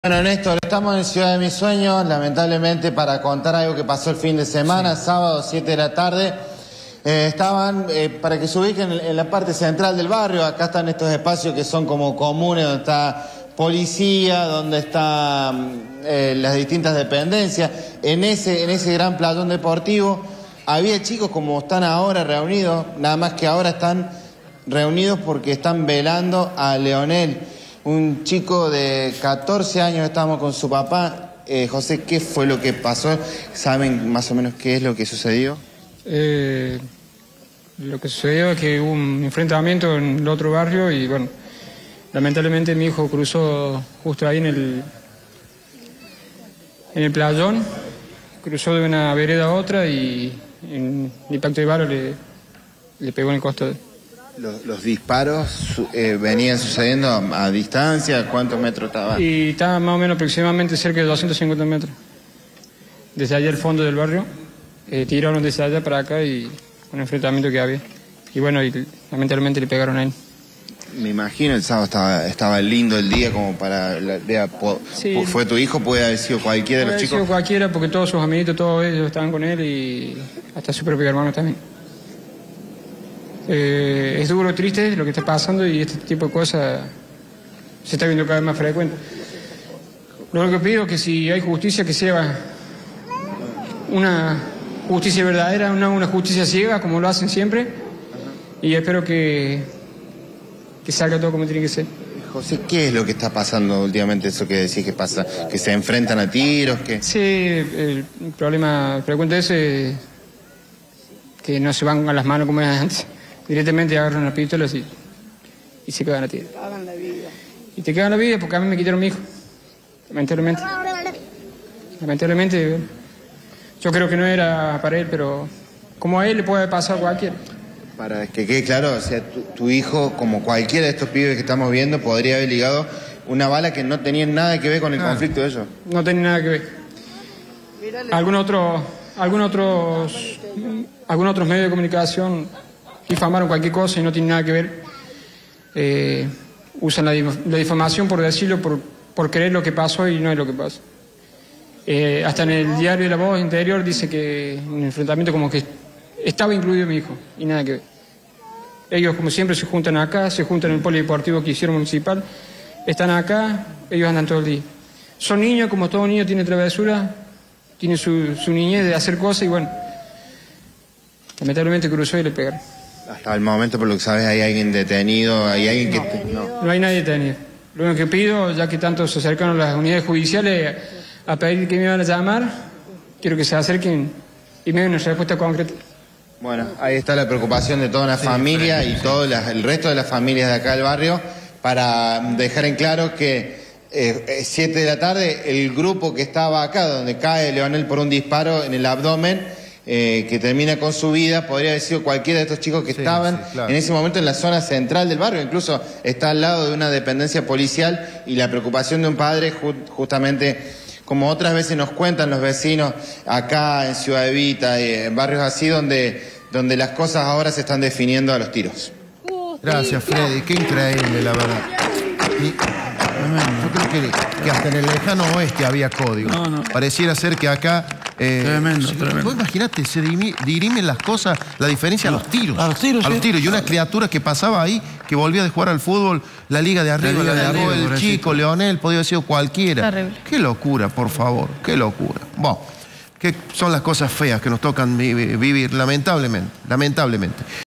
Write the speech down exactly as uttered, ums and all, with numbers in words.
Bueno, Néstor, estamos en Ciudad de Mis Sueños, lamentablemente para contar algo que pasó el fin de semana, sí. Sábado, siete de la tarde. Eh, estaban, eh, para que se ubiquen en, en la parte central del barrio, acá están estos espacios que son como comunes, donde está policía, donde están eh, las distintas dependencias. En ese, en ese gran playón deportivo había chicos como están ahora reunidos, nada más que ahora están reunidos porque están velando a Leonel. Un chico de catorce años, estábamos con su papá. Eh, José, ¿qué fue lo que pasó? ¿Saben más o menos qué es lo que sucedió? Eh, lo que sucedió es que hubo un enfrentamiento en el otro barrio y, bueno, lamentablemente mi hijo cruzó justo ahí en el, en el playón, cruzó de una vereda a otra y en el impacto de bala le, le pegó en el costado. Los, los disparos eh, venían sucediendo a, a distancia, ¿cuántos metros estaban? Y estaba más o menos aproximadamente cerca de doscientos cincuenta metros. Desde allá al fondo del barrio, eh, tiraron desde allá para acá y un enfrentamiento que había. Y bueno, y, lamentablemente le pegaron a él. Me imagino el sábado estaba, estaba lindo el día como para... La, vea, po, sí. ¿Fue tu hijo? ¿Puede haber sido cualquiera de los chicos? Puede haber sido cualquiera porque todos sus amiguitos, todos ellos estaban con él y hasta su propio hermano también. Eh, es duro, triste lo que está pasando y este tipo de cosas se está viendo cada vez más frecuente. Lo único que pido es que si hay justicia, que sea una justicia verdadera, no una justicia ciega como lo hacen siempre, y espero que, que salga todo como tiene que ser. José, ¿qué es lo que está pasando últimamente, eso que decís que pasa? ¿Que se enfrentan a tiros? Que... Sí, el problema frecuente es eh, que no se van a las manos como era antes. Directamente agarran las pistolas y, y se cagan a tiro. Cagan la vida. Y te cagan la vida porque a mí me quitaron mi hijo. Lamentablemente. Lamentablemente. Yo creo que no era para él, pero como a él le puede pasar a cualquiera. Para que quede claro, o sea, tu, tu hijo, como cualquiera de estos pibes que estamos viendo, podría haber ligado una bala que no tenía nada que ver con el ah, conflicto de ellos. No tenía nada que ver. Algún otro, algún otros, algún otros medios de comunicación difamaron cualquier cosa y no tiene nada que ver. Eh, usan la, la difamación por decirlo, por, por creer lo que pasó y no es lo que pasó. Eh, hasta en el diario La Voz Interior dice que en el enfrentamiento como que estaba incluido mi hijo y nada que ver. Ellos como siempre se juntan acá, se juntan en el polideportivo que hicieron municipal, están acá, ellos andan todo el día. Son niños, como todo niño tiene travesura, tiene su, su niñez de hacer cosas y bueno, lamentablemente cruzó y le pegaron. Hasta el momento, por lo que sabes, hay alguien detenido, hay alguien que... No, no. no hay nadie detenido. Lo único que pido, ya que tanto se acercaron las unidades judiciales a pedir que me iban a llamar, quiero que se acerquen y me den una respuesta concreta. Bueno, ahí está la preocupación de toda una sí, familia y todo la, el resto de las familias de acá del barrio para dejar en claro que eh, siete de la tarde el grupo que estaba acá, donde cae Leonel por un disparo en el abdomen, Eh, que termina con su vida, podría haber sido cualquiera de estos chicos que sí, estaban sí, claro. en ese momento en la zona central del barrio, incluso está al lado de una dependencia policial y la preocupación de un padre ju justamente, como otras veces nos cuentan los vecinos acá en Ciudad Evita, eh, en barrios así donde, donde las cosas ahora se están definiendo a los tiros. Gracias, Freddy, qué increíble la verdad. Y, yo creo que, que hasta en el lejano oeste había código. No, no. Pareciera ser que acá... Eh, tremendo, se, tremendo. Vos imaginate, se dirimen las cosas, la diferencia no, a los tiros. A los tiros, A sí. los tiros. Y una criatura que pasaba ahí, que volvía de jugar al fútbol, la liga de arriba, la, liga la de arriba, el chico, Leonel, podía haber sido cualquiera. Terrible. Qué locura, por favor, qué locura. Bueno, que son las cosas feas que nos tocan vivir, lamentablemente, lamentablemente.